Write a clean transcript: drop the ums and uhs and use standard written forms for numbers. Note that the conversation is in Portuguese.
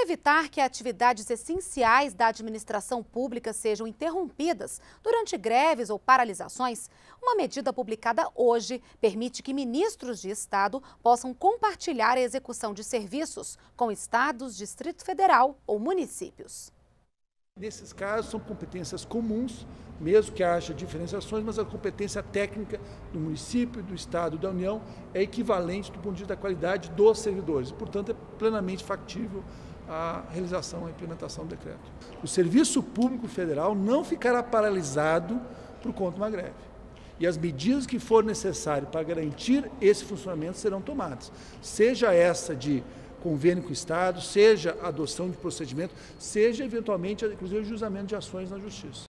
evitar que atividades essenciais da administração pública sejam interrompidas durante greves ou paralisações, uma medida publicada hoje permite que ministros de Estado possam compartilhar a execução de serviços com estados, Distrito Federal ou municípios. Nesses casos, são competências comuns, mesmo que haja diferenciações, mas a competência técnica do município, do Estado e da União é equivalente do ponto de vista da qualidade dos servidores. Portanto, é plenamente factível a realização, a implementação do decreto. O Serviço Público Federal não ficará paralisado por conta de uma greve. E as medidas que for necessárias para garantir esse funcionamento serão tomadas. Seja essa de convênio com o Estado, seja a adoção de procedimento, seja eventualmente, inclusive, o juizamento de ações na Justiça.